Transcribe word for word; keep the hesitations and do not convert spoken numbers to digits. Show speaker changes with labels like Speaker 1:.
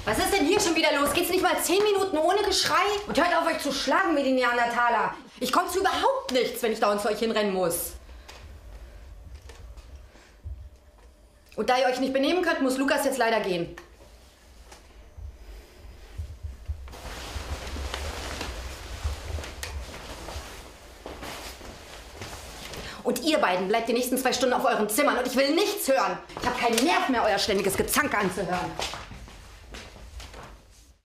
Speaker 1: Was ist denn hier schon wieder los? Geht's nicht mal zehn Minuten ohne Geschrei? Und hört auf, euch zu schlagen wie die Neandertaler. Ich komme zu überhaupt nichts, wenn ich dauernd zu euch hinrennen muss. Und da ihr euch nicht benehmen könnt, muss Lukas jetzt leider gehen. Und ihr beiden bleibt die nächsten zwei Stunden auf euren Zimmern und ich will nichts hören. Ich habe keinen Nerv mehr, euer ständiges Gezanke anzuhören.